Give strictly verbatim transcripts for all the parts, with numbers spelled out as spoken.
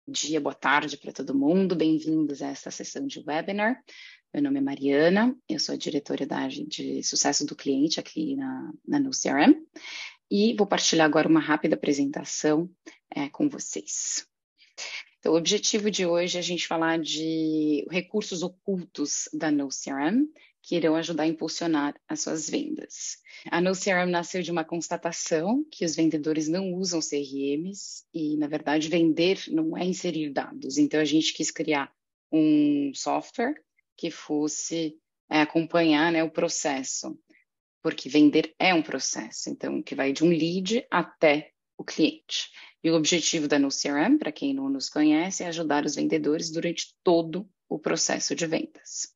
dia, boa tarde para todo mundo. Bem-vindos a esta sessão de webinar. Meu nome é Mariana, eu sou a diretora da área de sucesso do cliente aqui na, na NoCRM e vou partilhar agora uma rápida apresentação é, com vocês. Então, o objetivo de hoje é a gente falar de recursos ocultos da NoCRM que irão ajudar a impulsionar as suas vendas. A NoCRM nasceu de uma constatação que os vendedores não usam C R Ms e, na verdade, vender não é inserir dados. Então, a gente quis criar um software que fosse é, acompanhar, né, o processo, porque vender é um processo, então, que vai de um lead até o cliente. E o objetivo da NoCRM, para quem não nos conhece, é ajudar os vendedores durante todo o processo de vendas.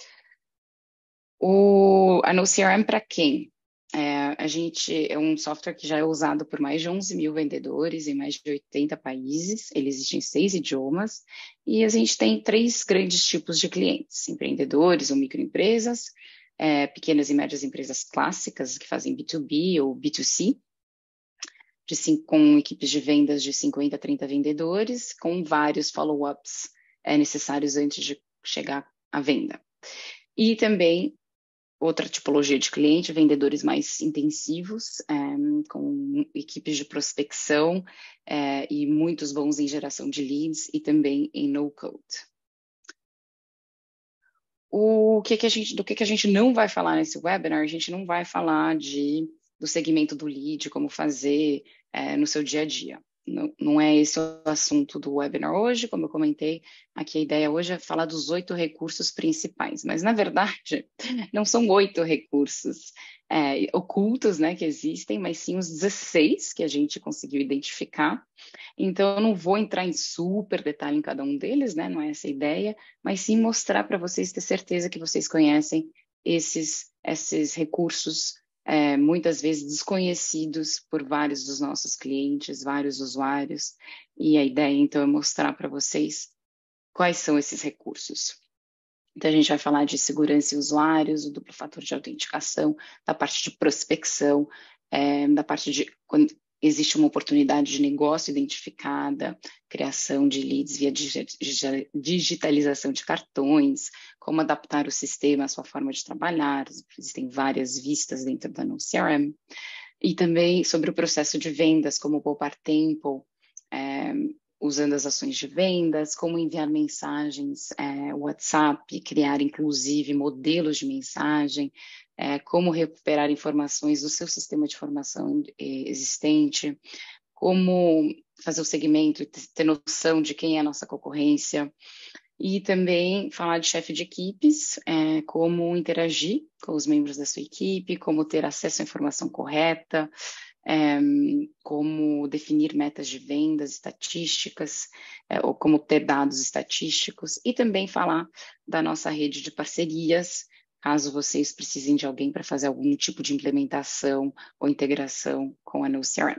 O, a NoCRM para quem? É, a gente é um software que já é usado por mais de onze mil vendedores em mais de oitenta países, ele existe em seis idiomas, e a gente tem três grandes tipos de clientes, empreendedores ou microempresas, é, pequenas e médias empresas clássicas que fazem B dois B ou B dois C, de cinco, com equipes de vendas de cinquenta a trinta vendedores, com vários follow-ups é, necessários antes de chegar à venda. E também outra tipologia de cliente, vendedores mais intensivos, é, com equipes de prospecção é, e muitos bons em geração de leads e também em no-code. O que que a gente, do que, que a gente não vai falar nesse webinar? A gente não vai falar de, do segmento do lead, como fazer é, no seu dia a dia. Não, não é esse o assunto do webinar hoje, como eu comentei, aqui a ideia hoje é falar dos oito recursos principais, mas na verdade não são oito recursos é, ocultos, né, que existem, mas sim os dezesseis que a gente conseguiu identificar. Então eu não vou entrar em super detalhe em cada um deles, né, não é essa a ideia, mas sim mostrar para vocês, ter certeza que vocês conhecem esses, esses recursos É, muitas vezes desconhecidos por vários dos nossos clientes, vários usuários, e a ideia, então, é mostrar para vocês quais são esses recursos. Então, a gente vai falar de segurança e usuários, o duplo fator de autenticação, da parte de prospecção, é, da parte de quando existe uma oportunidade de negócio identificada, criação de leads via digitalização de cartões, como adaptar o sistema à sua forma de trabalhar, existem várias vistas dentro da NoCRM, e também sobre o processo de vendas, como poupar tempo, é, usando as ações de vendas, como enviar mensagens, é, WhatsApp, criar inclusive modelos de mensagem, é, como recuperar informações do seu sistema de informação existente, como fazer o segmento e ter noção de quem é a nossa concorrência, e também falar de chefe de equipes, é, como interagir com os membros da sua equipe, como ter acesso à informação correta, é, como definir metas de vendas, estatísticas, é, ou como ter dados estatísticos, e também falar da nossa rede de parcerias, caso vocês precisem de alguém para fazer algum tipo de implementação ou integração com a NoCRM.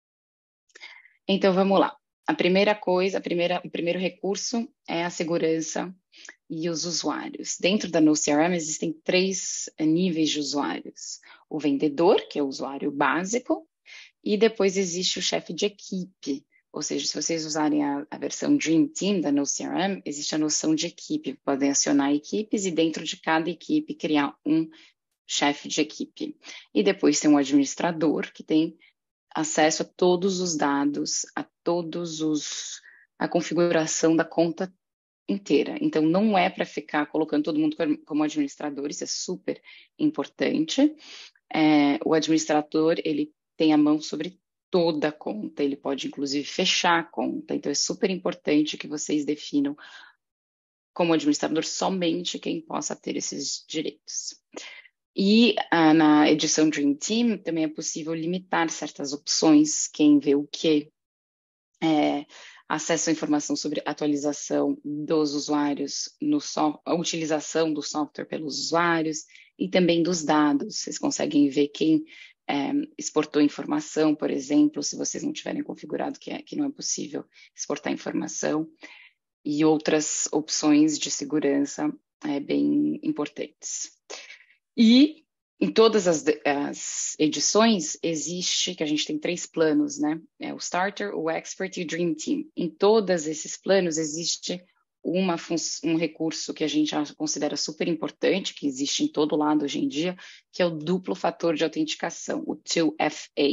Então, vamos lá. A primeira coisa, a primeira, o primeiro recurso é a segurança e os usuários. Dentro da NoCRM existem três níveis de usuários. O vendedor, que é o usuário básico, e depois existe o chefe de equipe. Ou seja, se vocês usarem a, a versão Dream Team da NoCRM, existe a noção de equipe. Podem acionar equipes e dentro de cada equipe criar um chefe de equipe. E depois tem um administrador que tem acesso a todos os dados, a todos os a configuração da conta inteira. Então, não é para ficar colocando todo mundo como administrador, isso é super importante. É, o administrador, ele tem a mão sobre toda a conta, ele pode, inclusive, fechar a conta. Então, é super importante que vocês definam como administrador somente quem possa ter esses direitos. E ah, na edição Dream Team também é possível limitar certas opções, quem vê o quê, é, acesso à informação sobre atualização dos usuários, no so, a utilização do software pelos usuários e também dos dados. Vocês conseguem ver quem é, exportou informação, por exemplo, se vocês não tiverem configurado que, é, que não é possível exportar informação, e outras opções de segurança é, bem importantes. E em todas as, as edições existe, que a gente tem três planos, né? É o Starter, o Expert e o Dream Team. Em todos esses planos existe uma um recurso que a gente considera super importante, que existe em todo lado hoje em dia, que é o duplo fator de autenticação, o dois F A.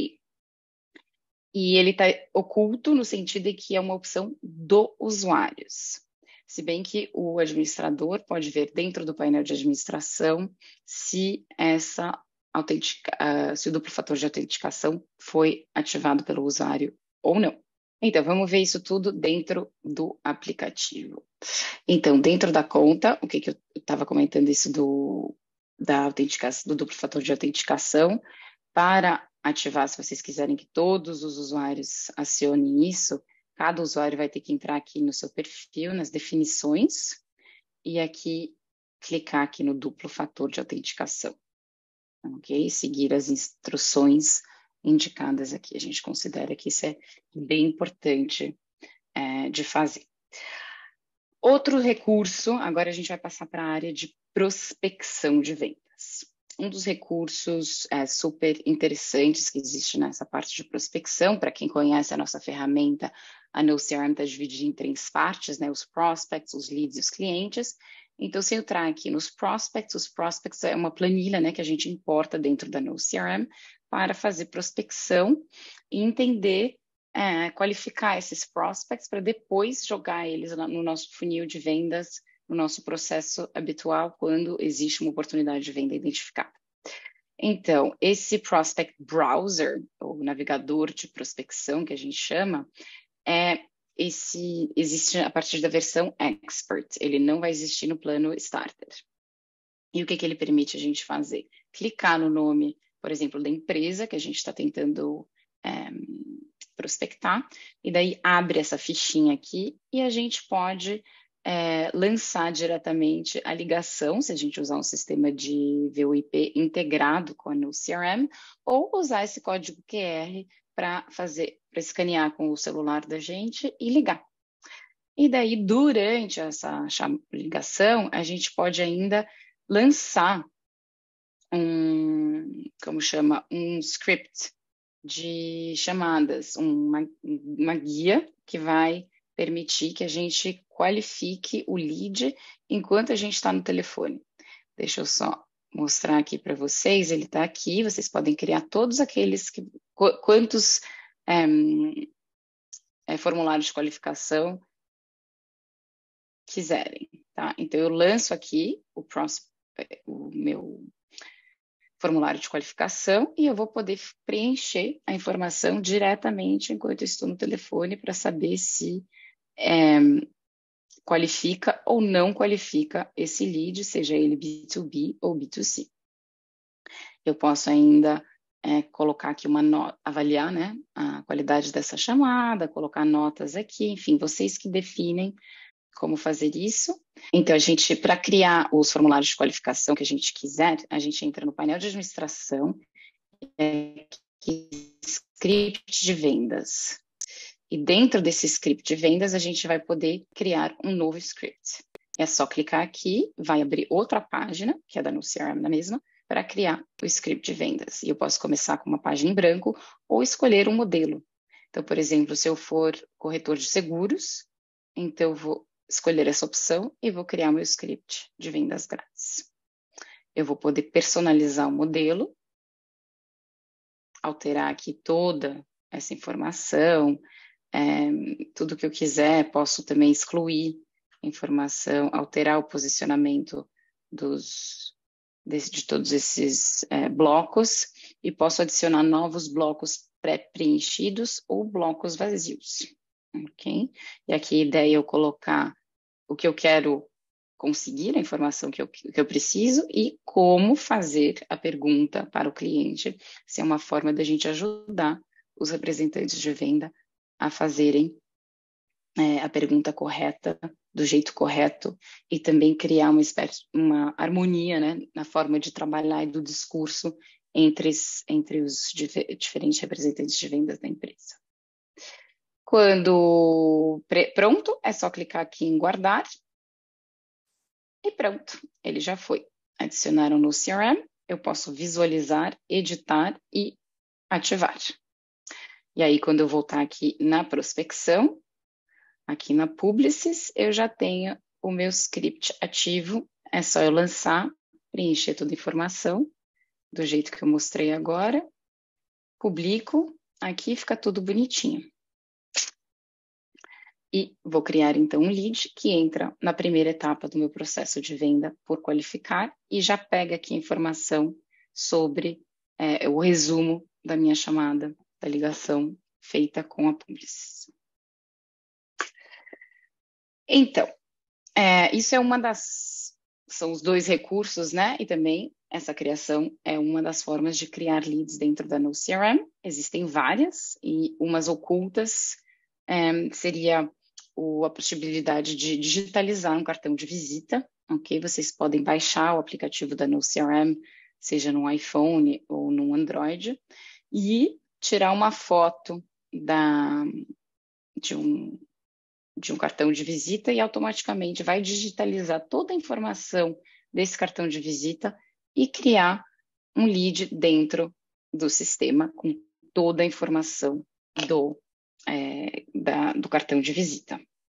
E ele está oculto no sentido de que é uma opção do usuário. Se bem que o administrador pode ver dentro do painel de administração se essa autentica, uh, se o duplo fator de autenticação foi ativado pelo usuário ou não. Então, vamos ver isso tudo dentro do aplicativo. Então, dentro da conta, o que, que eu estava comentando isso do, da autenticação, do duplo fator de autenticação, para ativar, se vocês quiserem que todos os usuários acionem isso, cada usuário vai ter que entrar aqui no seu perfil, nas definições, e aqui clicar aqui no duplo fator de autenticação, ok? Seguir as instruções indicadas aqui. A gente considera que isso é bem importante é, de fazer. Outro recurso, agora a gente vai passar para a área de prospecção de vendas. Um dos recursos é, super interessantes que existe nessa parte de prospecção, para quem conhece a nossa ferramenta, a NoCRM está dividida em três partes, né? Os prospects, os leads e os clientes. Então, se eu entrar aqui nos prospects, os prospects é uma planilha, né, que a gente importa dentro da NoCRM para fazer prospecção e entender, é, qualificar esses prospects para depois jogar eles no nosso funil de vendas, no nosso processo habitual, quando existe uma oportunidade de venda identificada. Então, esse Prospect Browser, ou navegador de prospecção, que a gente chama, é esse, existe a partir da versão Expert, ele não vai existir no plano Starter. E o que, que ele permite a gente fazer? Clicar no nome, por exemplo, da empresa que a gente está tentando é, prospectar, e daí abre essa fichinha aqui e a gente pode é, lançar diretamente a ligação, se a gente usar um sistema de V O I P integrado com a NoCRM, ou usar esse código Q R para fazer, para escanear com o celular da gente e ligar. E daí, durante essa ligação, a gente pode ainda lançar um, como chama, um script de chamadas, uma, uma guia que vai permitir que a gente qualifique o lead enquanto a gente está no telefone. Deixa eu só mostrar aqui para vocês, ele está aqui, vocês podem criar todos aqueles, que, quantos é, é, formulários de qualificação quiserem, tá? Então, eu lanço aqui o, pros, o meu formulário de qualificação e eu vou poder preencher a informação diretamente enquanto eu estou no telefone para saber se é, qualifica ou não qualifica esse lead, seja ele B dois B ou B dois C. Eu posso ainda é, colocar aqui uma nota, avaliar, né, a qualidade dessa chamada, colocar notas aqui, enfim, vocês que definem como fazer isso. Então, a gente, para criar os formulários de qualificação que a gente quiser, a gente entra no painel de administração, é, script de vendas. E dentro desse script de vendas, a gente vai poder criar um novo script. É só clicar aqui, vai abrir outra página, que é da NoCRM na mesma, para criar o script de vendas. E eu posso começar com uma página em branco ou escolher um modelo. Então, por exemplo, se eu for corretor de seguros, então eu vou escolher essa opção e vou criar meu script de vendas grátis. Eu vou poder personalizar o modelo, alterar aqui toda essa informação, é, tudo que eu quiser, posso também excluir informação, alterar o posicionamento dos, de, de todos esses é, blocos e posso adicionar novos blocos pré-preenchidos ou blocos vazios, ok? E aqui a ideia é eu colocar o que eu quero conseguir, a informação que eu, que eu preciso e como fazer a pergunta para o cliente, se é uma forma da gente ajudar os representantes de venda a fazerem é, a pergunta correta, do jeito correto, e também criar uma, espécie, uma harmonia, né, na forma de trabalhar e do discurso entre, entre os dif diferentes representantes de vendas da empresa. Quando pronto, é só clicar aqui em guardar e pronto, ele já foi. Adicionaram no C R M, eu posso visualizar, editar e ativar. E aí, quando eu voltar aqui na prospecção, aqui na Publicis, eu já tenho o meu script ativo. É só eu lançar, preencher toda a informação, do jeito que eu mostrei agora, publico, aqui fica tudo bonitinho. E vou criar, então, um lead que entra na primeira etapa do meu processo de venda por qualificar e já pega aqui informação sobre é, o resumo da minha chamada, da ligação feita com a Publicis. Então, é, isso é uma das... São os dois recursos, né? E também essa criação é uma das formas de criar leads dentro da NoCRM. Existem várias e umas ocultas é, seria o, a possibilidade de digitalizar um cartão de visita, ok? Vocês podem baixar o aplicativo da NoCRM, seja no iPhone ou no Android, e tirar uma foto da, de um... de um cartão de visita e automaticamente vai digitalizar toda a informação desse cartão de visita e criar um lead dentro do sistema com toda a informação do, é, da, do cartão de visita.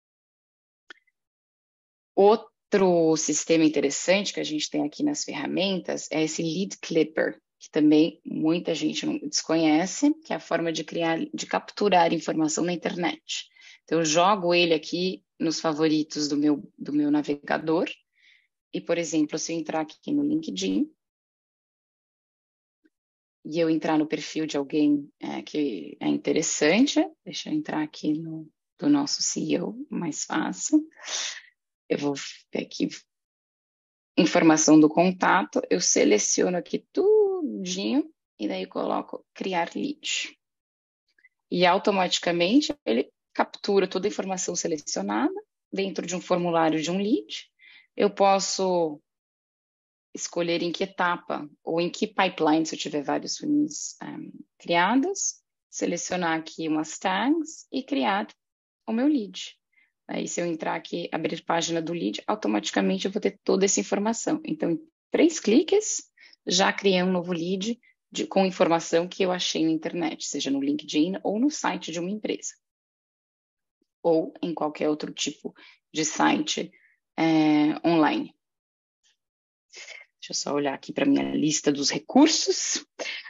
Outro sistema interessante que a gente tem aqui nas ferramentas é esse Lead Clipper, que também muita gente não desconhece, que é a forma de criar, de capturar informação na internet. Então, eu jogo ele aqui nos favoritos do meu, do meu navegador. E, por exemplo, se eu entrar aqui no LinkedIn e eu entrar no perfil de alguém é, que é interessante, deixa eu entrar aqui no do nosso C E O, mais fácil. Eu vou ver aqui informação do contato, eu seleciono aqui tudinho e daí coloco criar lead. E automaticamente ele captura toda a informação selecionada dentro de um formulário de um lead. Eu posso escolher em que etapa ou em que pipeline, se eu tiver vários funis um, criados, selecionar aqui umas tags e criar o meu lead. Aí, se eu entrar aqui, abrir página do lead, automaticamente eu vou ter toda essa informação. Então, em três cliques, já criei um novo lead de, com informação que eu achei na internet, seja no LinkedIn ou no site de uma empresa, ou em qualquer outro tipo de site é, online. Deixa eu só olhar aqui para a minha lista dos recursos.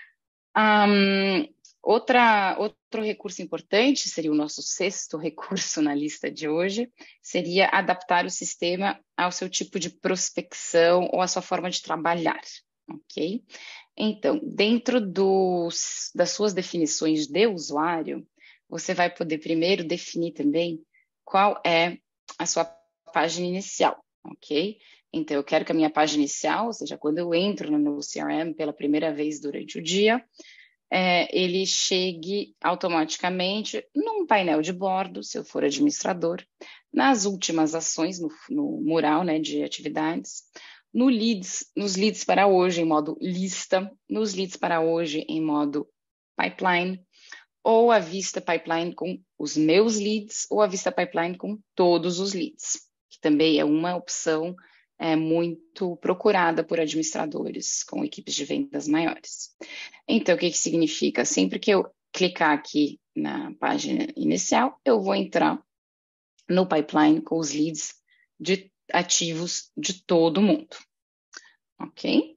Um, outra, outro recurso importante, seria o nosso sexto recurso na lista de hoje, seria adaptar o sistema ao seu tipo de prospecção ou à sua forma de trabalhar, ok? Então, dentro dos, das suas definições de usuário, você vai poder primeiro definir também qual é a sua página inicial, ok? Então, eu quero que a minha página inicial, ou seja, quando eu entro no meu C R M pela primeira vez durante o dia, é, ele chegue automaticamente num painel de bordo, se eu for administrador, nas últimas ações, no, no mural, né, de atividades, no leads, nos leads para hoje em modo lista, nos leads para hoje em modo pipeline, ou a vista pipeline com os meus leads, ou a vista pipeline com todos os leads, que também é uma opção é, muito procurada por administradores com equipes de vendas maiores. Então, o que que significa? Sempre que eu clicar aqui na página inicial, eu vou entrar no pipeline com os leads de ativos de todo mundo, ok?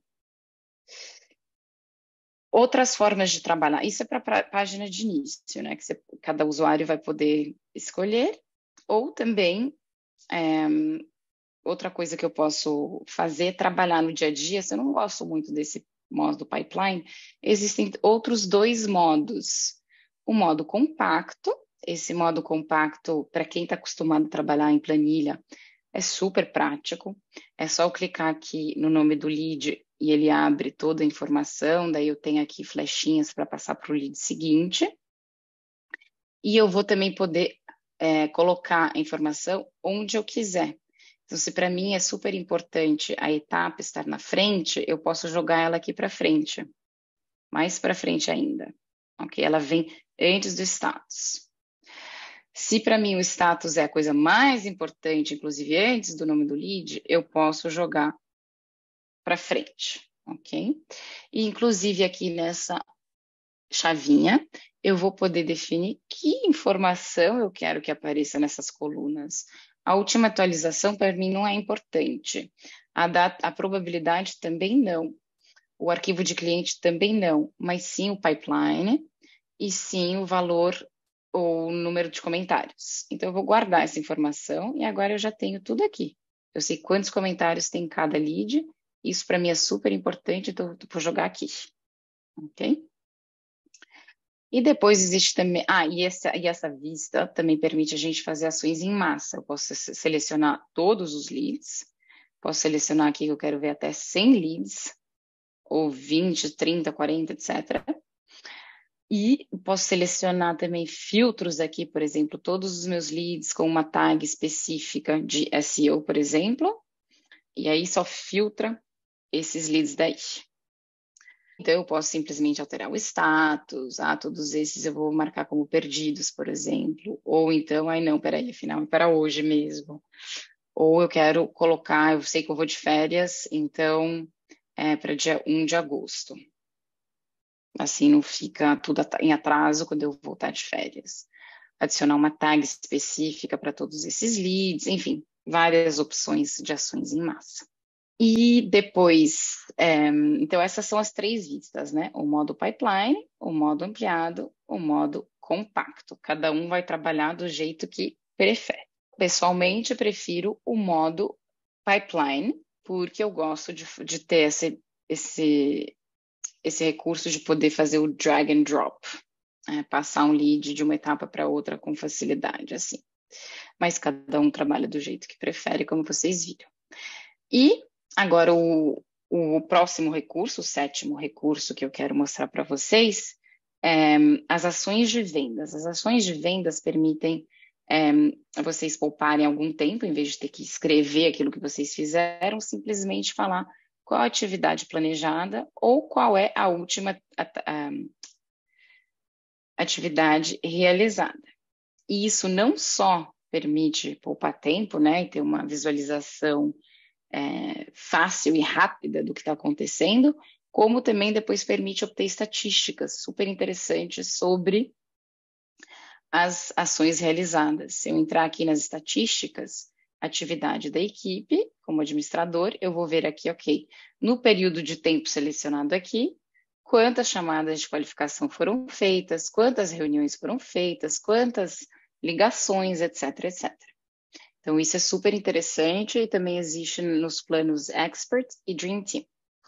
Outras formas de trabalhar, isso é para a página de início, né? Que você, cada usuário vai poder escolher, ou também... É, outra coisa que eu posso fazer é trabalhar no dia a dia. Se eu não gosto muito desse modo pipeline, existem outros dois modos. O modo compacto, esse modo compacto, para quem está acostumado a trabalhar em planilha, é super prático. É só eu clicar aqui no nome do lead e ele abre toda a informação, daí eu tenho aqui flechinhas para passar para o lead seguinte. E eu vou também poder é, colocar a informação onde eu quiser. Então, se para mim é super importante a etapa estar na frente, eu posso jogar ela aqui para frente, mais para frente ainda, ok? Ela vem antes do status. Se para mim o status é a coisa mais importante, inclusive antes do nome do lead, eu posso jogar para frente, ok? E, inclusive, aqui nessa chavinha, eu vou poder definir que informação eu quero que apareça nessas colunas. A última atualização, para mim, não é importante. A, data, a probabilidade também não. O arquivo de cliente também não, mas sim o pipeline e sim o valor ou o número de comentários. Então, eu vou guardar essa informação e agora eu já tenho tudo aqui. Eu sei quantos comentários tem cada lead. Isso para mim é super importante, então eu vou jogar aqui. Ok? E depois existe também... Ah, e essa, e essa vista também permite a gente fazer ações em massa. Eu posso selecionar todos os leads. Posso selecionar aqui que eu quero ver até cem leads. Ou vinte, trinta, quarenta, etcétera. E posso selecionar também filtros aqui, por exemplo, todos os meus leads com uma tag específica de S E O, por exemplo. E aí só filtra esses leads daí. Então, eu posso simplesmente alterar o status, ah, todos esses eu vou marcar como perdidos, por exemplo. Ou então, ai não, peraí, afinal é para hoje mesmo. Ou eu quero colocar, eu sei que eu vou de férias, então é para dia um de agosto. Assim não fica tudo em atraso quando eu voltar de férias. Adicionar uma tag específica para todos esses leads, enfim, várias opções de ações em massa. E depois, é, então essas são as três vistas, né? O modo pipeline, o modo ampliado, o modo compacto. Cada um vai trabalhar do jeito que prefere. Pessoalmente, eu prefiro o modo pipeline, porque eu gosto de, de ter esse, esse, esse recurso de poder fazer o drag and drop, é, passar um lead de uma etapa para outra com facilidade, assim. Mas cada um trabalha do jeito que prefere, como vocês viram. E agora, o, o próximo recurso, o sétimo recurso que eu quero mostrar para vocês, é as ações de vendas. As ações de vendas permitem é, vocês pouparem algum tempo, em vez de ter que escrever aquilo que vocês fizeram, simplesmente falar qual a atividade planejada ou qual é a última a, a, atividade realizada. E isso não só permite poupar tempo, né, e ter uma visualização É, fácil e rápida do que está acontecendo, como também depois permite obter estatísticas super interessantes sobre as ações realizadas. Se eu entrar aqui nas estatísticas, atividade da equipe, como administrador, eu vou ver aqui, ok, no período de tempo selecionado aqui, quantas chamadas de qualificação foram feitas, quantas reuniões foram feitas, quantas ligações, etc, etcétera. Então, isso é super interessante e também existe nos planos Expert e Dream Team.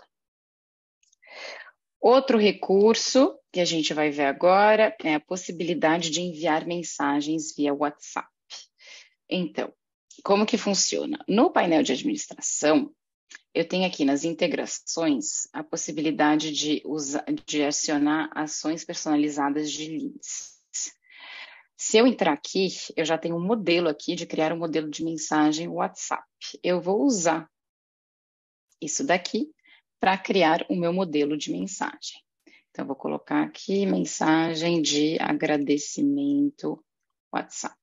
Outro recurso que a gente vai ver agora é a possibilidade de enviar mensagens via WhatsApp. Então, como que funciona? No painel de administração, eu tenho aqui nas integrações a possibilidade de, usar, de acionar ações personalizadas de leads. Se eu entrar aqui, eu já tenho um modelo aqui de criar um modelo de mensagem WhatsApp. Eu vou usar isso daqui para criar o meu modelo de mensagem. Então, eu vou colocar aqui mensagem de agradecimento WhatsApp.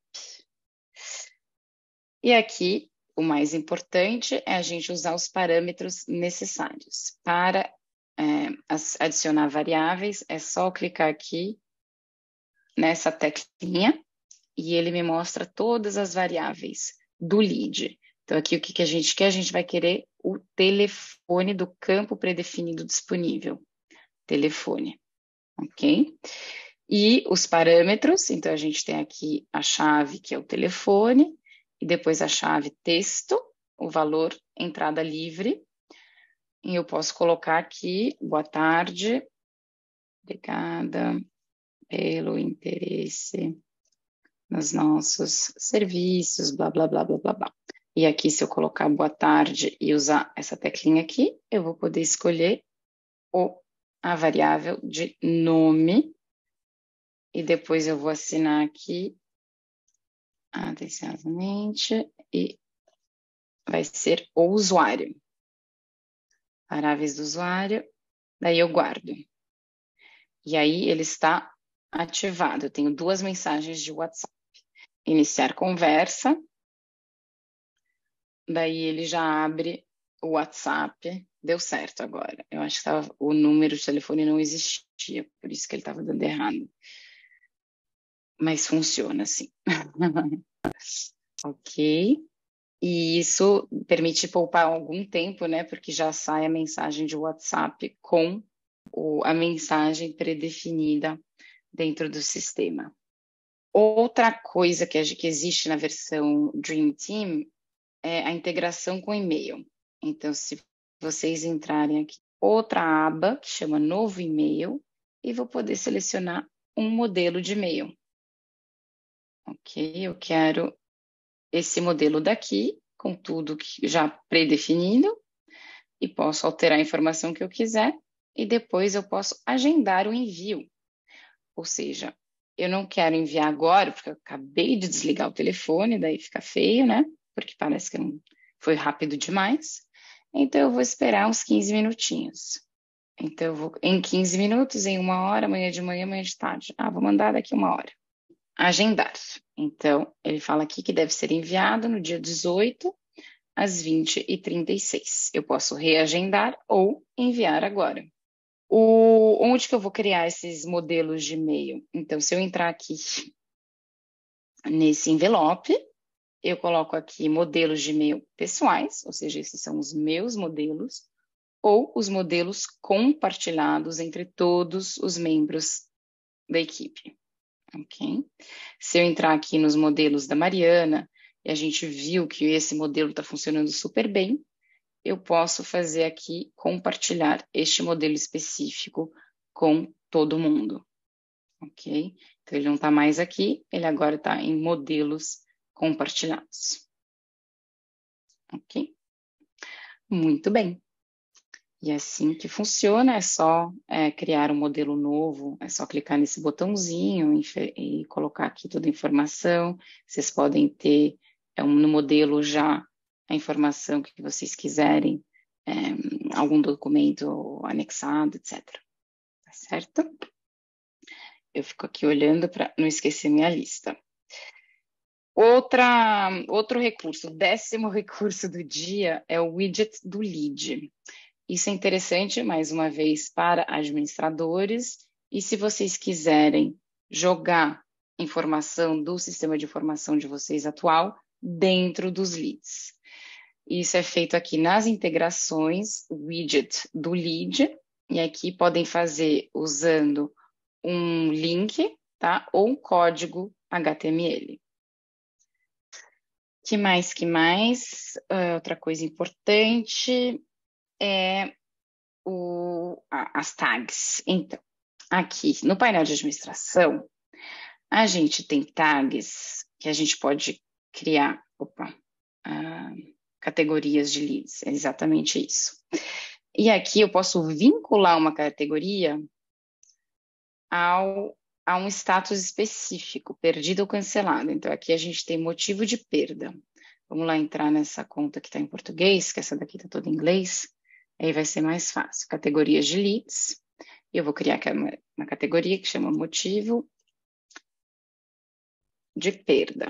E aqui, o mais importante é a gente usar os parâmetros necessários. Para é, adicionar variáveis, é só clicar aqui nessa teclinha e ele me mostra todas as variáveis do lead. Então, aqui o que, que a gente quer? A gente vai querer o telefone do campo predefinido disponível. Telefone, ok? E os parâmetros, então a gente tem aqui a chave, que é o telefone, e depois a chave texto, o valor entrada livre. E eu posso colocar aqui, boa tarde, obrigada pelo interesse nos nossos serviços, blá, blá, blá, blá, blá, blá. E aqui, se eu colocar boa tarde e usar essa teclinha aqui, eu vou poder escolher o, a variável de nome. E depois eu vou assinar aqui, atenciosamente, e vai ser o usuário. Variáveis do usuário, daí eu guardo. E aí, ele está ativado. Eu tenho duas mensagens de WhatsApp. Iniciar conversa. Daí ele já abre o WhatsApp deu certo agora. Eu acho que tava, o número de telefone não existia, por isso que ele estava dando errado. Mas funciona assim. Ok. E isso permite poupar algum tempo, né? Porque já sai a mensagem de WhatsApp com o, a mensagem predefinida dentro do sistema. Outra coisa que, que existe na versão Dream Team é a integração com e-mail. Então, se vocês entrarem aqui, outra aba que chama Novo E-mail, e vou poder selecionar um modelo de e-mail. Ok, eu quero esse modelo daqui, com tudo que já predefinido, e posso alterar a informação que eu quiser, e depois eu posso agendar o envio. Ou seja, eu não quero enviar agora, porque eu acabei de desligar o telefone, daí fica feio, né? Porque parece que não foi rápido demais. Então, eu vou esperar uns quinze minutinhos. Então, eu vou em quinze minutos, em uma hora, amanhã de manhã, amanhã de tarde. Ah, vou mandar daqui uma hora. Agendar. Então, ele fala aqui que deve ser enviado no dia dezoito, às vinte e trinta e seis. Eu posso reagendar ou enviar agora. O, onde que eu vou criar esses modelos de e-mail? Então, se eu entrar aqui nesse envelope, eu coloco aqui modelos de e-mail pessoais, ou seja, esses são os meus modelos, ou os modelos compartilhados entre todos os membros da equipe. Ok? Se eu entrar aqui nos modelos da Mariana, e a gente viu que esse modelo está funcionando super bem, eu posso fazer aqui compartilhar este modelo específico com todo mundo, ok? Então, ele não está mais aqui, ele agora está em modelos compartilhados, ok? Muito bem. E é assim que funciona, é só é, criar um modelo novo, é só clicar nesse botãozinho e, e colocar aqui toda a informação. Vocês podem ter é, um, no modelo já a informação que vocês quiserem, é, algum documento anexado, etcétera. Tá certo? Eu fico aqui olhando para não esquecer minha lista. Outra, outro recurso, o décimo recurso do dia é o widget do lead. Isso é interessante, mais uma vez, para administradores. E se vocês quiserem jogar informação do sistema de informação de vocês atual dentro dos leads. Isso é feito aqui nas integrações, widget do lead. E aqui podem fazer usando um link, tá? Ou um código H T M L. Que mais, que mais? Uh, outra coisa importante é o, as tags. Então, aqui no painel de administração, a gente tem tags que a gente pode criar, opa, uh, categorias de leads, é exatamente isso. E aqui eu posso vincular uma categoria ao, a um status específico, perdido ou cancelado. Então, aqui a gente tem motivo de perda. Vamos lá entrar nessa conta que está em português, que essa daqui está toda em inglês. Aí vai ser mais fácil. Categorias de leads. Eu vou criar aqui uma, uma categoria que chama motivo de perda.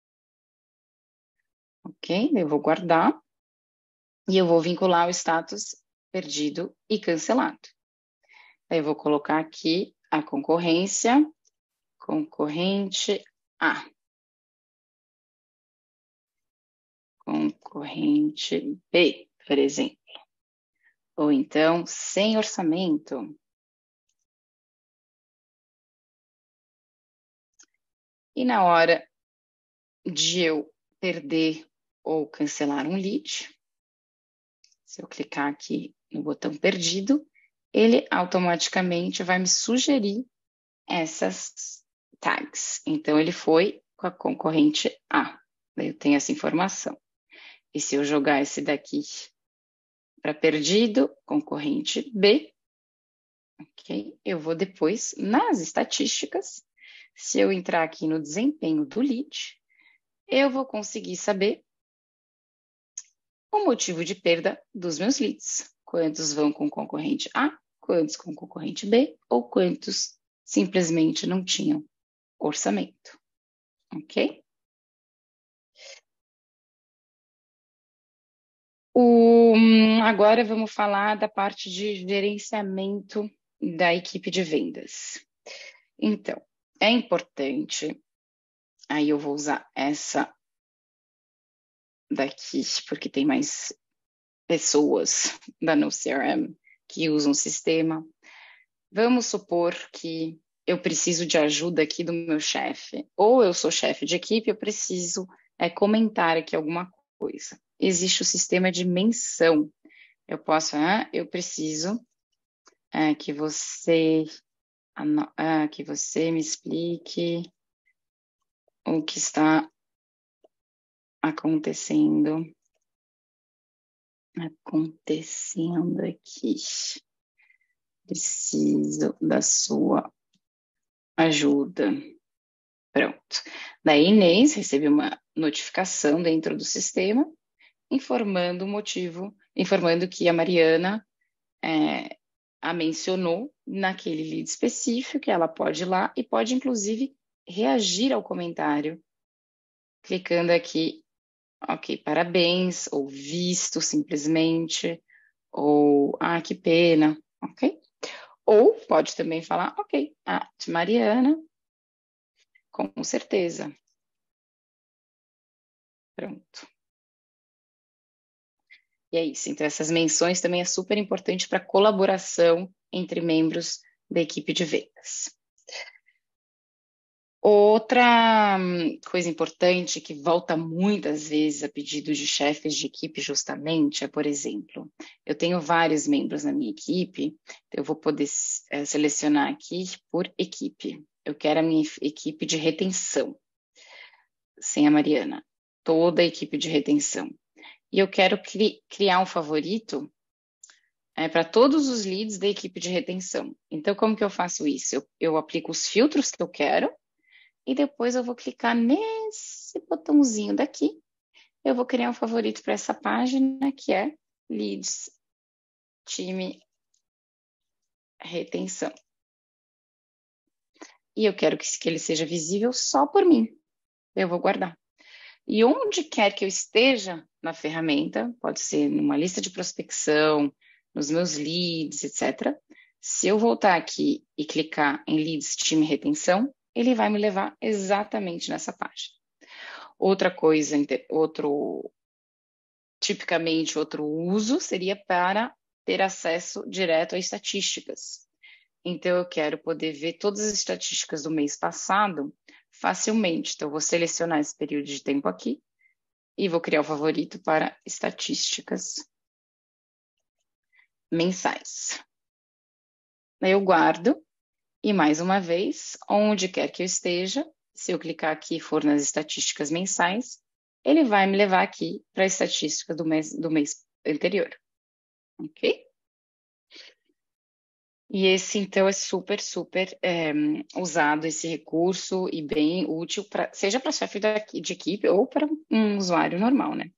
Ok? Eu vou guardar. E eu vou vincular o status perdido e cancelado. Aí eu vou colocar aqui a concorrência, concorrente A. Concorrente B, por exemplo. Ou então, sem orçamento. E na hora de eu perder ou cancelar um lead, se eu clicar aqui no botão perdido, ele automaticamente vai me sugerir essas tags. Então, ele foi com a concorrente A. Daí eu tenho essa informação. E se eu jogar esse daqui para perdido, concorrente B, ok? Eu vou depois nas estatísticas. Se eu entrar aqui no desempenho do lead, eu vou conseguir saber o motivo de perda dos meus leads. Quantos vão com concorrente A, quantos com concorrente B, ou quantos simplesmente não tinham orçamento. Ok? O, Hum, agora vamos falar da parte de gerenciamento da equipe de vendas. Então, é importante, aí eu vou usar essa daqui, porque tem mais pessoas da No C R M que usam o sistema. Vamos supor que eu preciso de ajuda aqui do meu chefe, ou eu sou chefe de equipe, eu preciso é, comentar aqui alguma coisa. Existe o sistema de menção. Eu posso, ah, eu preciso é, que você, ah, que você me explique o que está acontecendo, acontecendo aqui. Preciso da sua ajuda. Pronto. Daí, Inês recebe uma notificação dentro do sistema, informando o motivo, informando que a Mariana é, a mencionou naquele lead específico, que ela pode ir lá e pode, inclusive, reagir ao comentário, clicando aqui, ok, parabéns, ou visto simplesmente, ou ah, que pena, ok? Ou pode também falar, ok, a Mariana, com certeza. Pronto. E é isso. Então, essas menções também é super importante para colaboração entre membros da equipe de vendas. Outra coisa importante que volta muitas vezes a pedido de chefes de equipe justamente é, por exemplo, eu tenho vários membros na minha equipe, então eu vou poder é, selecionar aqui por equipe. Eu quero a minha equipe de retenção, sem a Mariana, toda a equipe de retenção. E eu quero cri- criar um favorito é, para todos os leads da equipe de retenção. Então, como que eu faço isso? Eu, eu aplico os filtros que eu quero, e depois eu vou clicar nesse botãozinho daqui. Eu vou criar um favorito para essa página, que é Leads Time Retenção. E eu quero que, que ele seja visível só por mim. Eu vou guardar. E onde quer que eu esteja na ferramenta, pode ser numa lista de prospecção, nos meus leads, etcétera. Se eu voltar aqui e clicar em Leads Time Retenção, ele vai me levar exatamente nessa página. Outra coisa, outro, tipicamente outro uso seria para ter acesso direto a estatísticas. Então, eu quero poder ver todas as estatísticas do mês passado facilmente. Então, eu vou selecionar esse período de tempo aqui e vou criar o favorito para estatísticas mensais. Eu guardo e, mais uma vez, onde quer que eu esteja, se eu clicar aqui e for nas estatísticas mensais, ele vai me levar aqui para a estatística do mês, do mês anterior. Ok? E esse, então, é super, super é, usado, esse recurso, e bem útil, pra, seja para chefe de equipe ou para um usuário normal, né?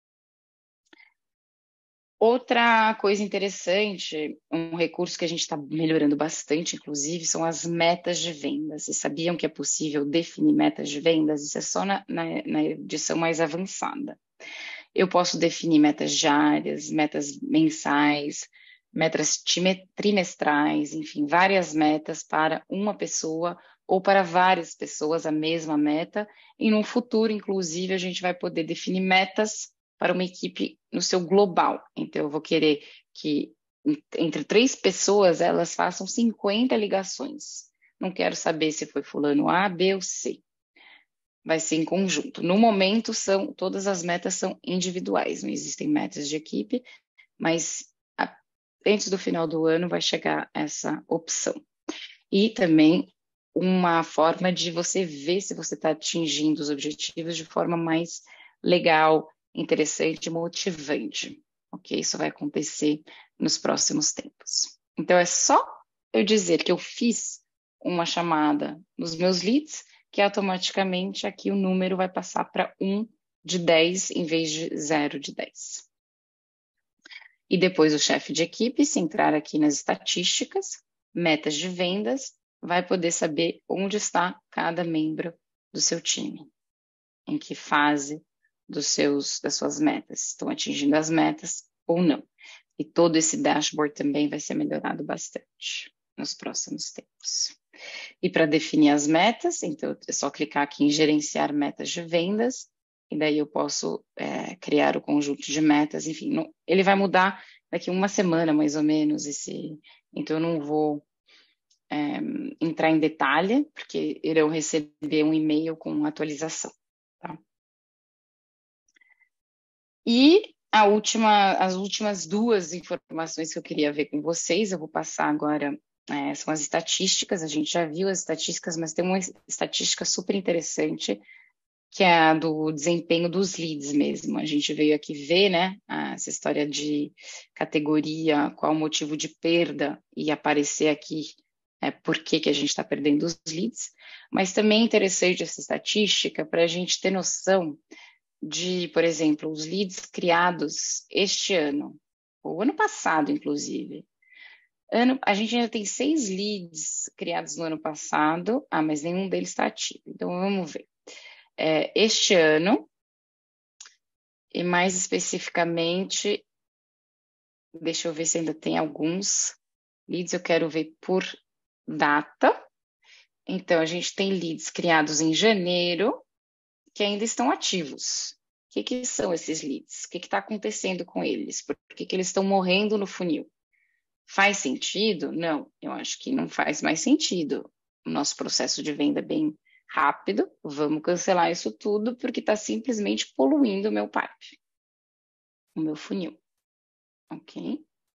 Outra coisa interessante, um recurso que a gente está melhorando bastante, inclusive, são as metas de vendas. Vocês sabiam que é possível definir metas de vendas? Isso é só na, na, na edição mais avançada. Eu posso definir metas diárias, metas mensais, metas trimestrais, enfim, várias metas para uma pessoa ou para várias pessoas, a mesma meta. E no futuro, inclusive, a gente vai poder definir metas para uma equipe no seu global. Então, eu vou querer que entre três pessoas elas façam cinquenta ligações. Não quero saber se foi fulano A, B ou C. Vai ser em conjunto. No momento, são todas as metas são individuais, não existem metas de equipe, mas a, antes do final do ano vai chegar essa opção. E também uma forma de você ver se você está atingindo os objetivos de forma mais legal, interessante, motivante. Ok? Isso vai acontecer nos próximos tempos. Então, é só eu dizer que eu fiz uma chamada nos meus leads, que automaticamente aqui o número vai passar para um de dez em vez de zero de dez. E depois o chefe de equipe, se entrar aqui nas estatísticas, metas de vendas, vai poder saber onde está cada membro do seu time, em que fase dos seus, das suas metas. Estão atingindo as metas ou não. E todo esse dashboard também vai ser melhorado bastante nos próximos tempos. E para definir as metas, então é só clicar aqui em gerenciar metas de vendas, e daí eu posso é, criar o conjunto de metas, enfim, não, ele vai mudar daqui uma semana mais ou menos, esse, então eu não vou é, entrar em detalhe, porque irão receber um e-mail com atualização. Tá? E a última, as últimas duas informações que eu queria ver com vocês, eu vou passar agora, é, são as estatísticas, a gente já viu as estatísticas, mas tem uma estatística super interessante, que é a do desempenho dos leads mesmo. A gente veio aqui ver, né, essa história de categoria, qual o motivo de perda, e aparecer aqui é, por que, que a gente está perdendo os leads, mas também é interessante essa estatística para a gente ter noção de, por exemplo, os leads criados este ano, ou ano passado, inclusive. Ano, a gente ainda tem seis leads criados no ano passado, ah, mas nenhum deles está ativo. Então, vamos ver. É, este ano, e mais especificamente, deixa eu ver se ainda tem alguns leads, eu quero ver por data. Então, a gente tem leads criados em janeiro, que ainda estão ativos. O que, que são esses leads? O que está acontecendo com eles? Por que, que eles estão morrendo no funil? Faz sentido? Não, eu acho que não faz mais sentido. O nosso processo de venda é bem rápido, vamos cancelar isso tudo, porque está simplesmente poluindo o meu pipe, o meu funil. Ok?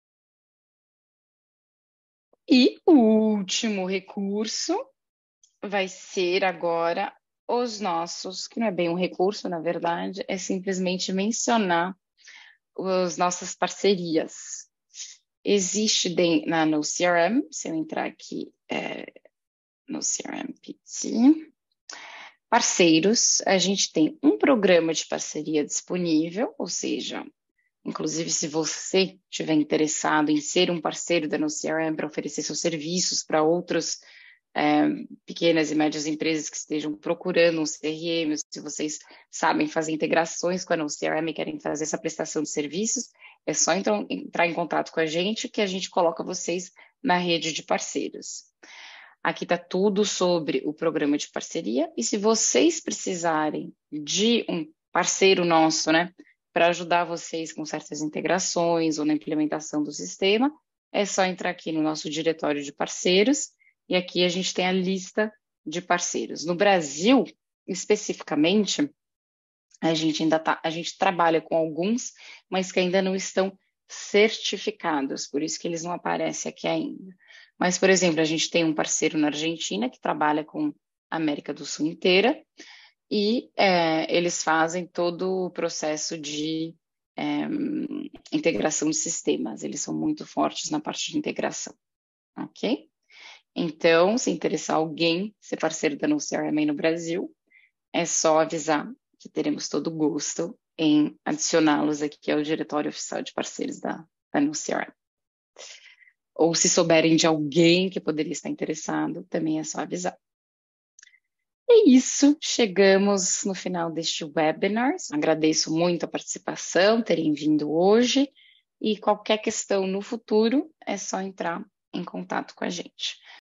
E o último recurso vai ser agora os nossos, que não é bem um recurso, na verdade, é simplesmente mencionar as nossas parcerias. Existe na, no C R M, se eu entrar aqui é, no C R M P T, parceiros, a gente tem um programa de parceria disponível, ou seja, inclusive se você estiver interessado em ser um parceiro da no C R M para oferecer seus serviços para outros É, pequenas e médias empresas que estejam procurando um C R M, se vocês sabem fazer integrações com a no C R M e querem fazer essa prestação de serviços, é só então, entrar em contato com a gente que a gente coloca vocês na rede de parceiros. Aqui está tudo sobre o programa de parceria e se vocês precisarem de um parceiro nosso, né, para ajudar vocês com certas integrações ou na implementação do sistema, é só entrar aqui no nosso diretório de parceiros. E aqui a gente tem a lista de parceiros. No Brasil, especificamente, a gente ainda tá, a gente trabalha com alguns, mas que ainda não estão certificados, por isso que eles não aparecem aqui ainda. Mas, por exemplo, a gente tem um parceiro na Argentina que trabalha com a América do Sul inteira e é, eles fazem todo o processo de é, integração de sistemas. Eles são muito fortes na parte de integração, ok? Então, se interessar alguém ser parceiro da no C R M no Brasil, é só avisar que teremos todo o gosto em adicioná-los aqui ao diretório oficial de parceiros da, da no C R M. Ou se souberem de alguém que poderia estar interessado, também é só avisar. É isso, chegamos no final deste webinar. Agradeço muito a participação, terem vindo hoje, e qualquer questão no futuro é só entrar em contato com a gente.